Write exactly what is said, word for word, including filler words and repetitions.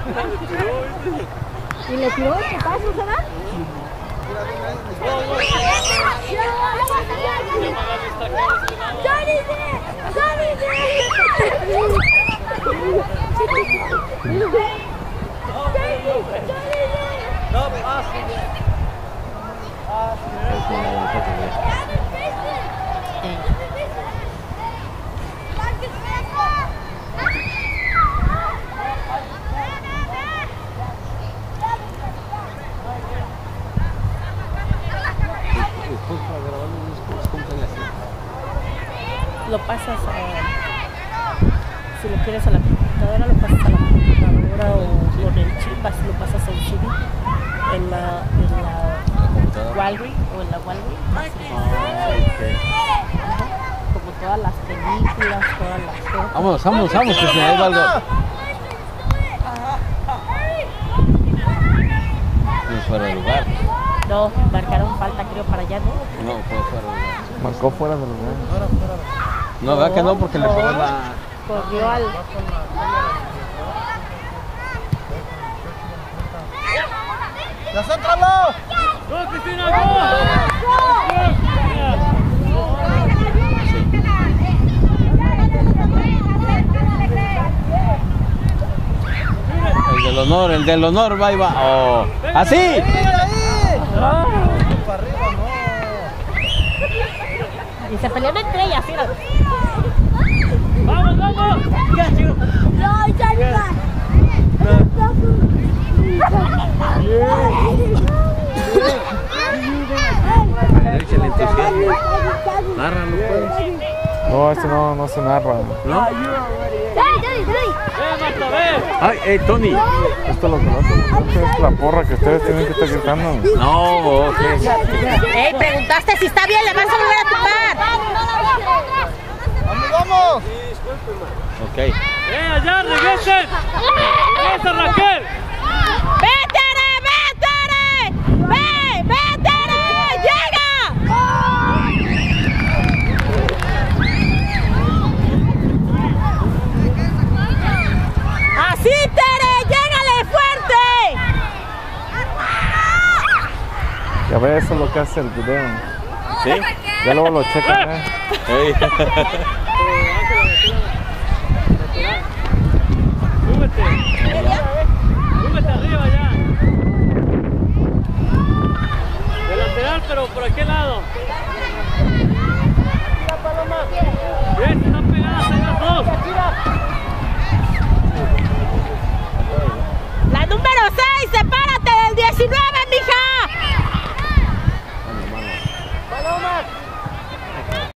¿Y le tiró el putazo, será? ¡Johnny! ¡Johnny! No, así. Lo pasas a, si lo quieres a la computadora, lo pasas a la computadora o con el chip, así lo pasas en C D, en la, en la Walgreens o en la Walgreens. Como todas las películas, todas las cosas. Vamos, vamos, vamos, que se ahí va algo. No fuera de lugar. No, marcaron falta creo para allá, ¿no? No, fue fuera de lugar. Marcó fuera de lugar. No, ¿verdad que no? Porque le pegó la... Corrió al... ¡Ya céntralo! ¡Go, Cristina, go! El del honor, el del honor, va y va. Oh. ¡Así! ¡Ahí! Para arriba, no. Y se pelearon entre ellas, mira. ¡Vamos, vamos! No, Johnny back. Échale entusiasmo. Nárralo, pues. No, esto no, no se narra. ¿No? Ay, hey, Tony. Esto lo conoce. Esta es la porra que ustedes tienen que estar gritando. No, ok. Ey, preguntaste si está bien, le vas a volver a tumbar. ¡Vamos, vamos! Ok. ¡Eh, allá, regresen! ¡Regresa, Raquel! ¡Vétere, vétere! ¡Ve, vétere! ¡Llega! ¡Así, Tere! ¡Llégale fuerte! Ya ves, eso es lo que hace el video. ¿Sí? Ya luego lo checan, ¿eh? Hey. ¡Súbete! ¡Súbete arriba ya! De lateral, pero por aquel lado. Bien, están pegadas ahí las dos. La número seis, sepárate del diecinueve.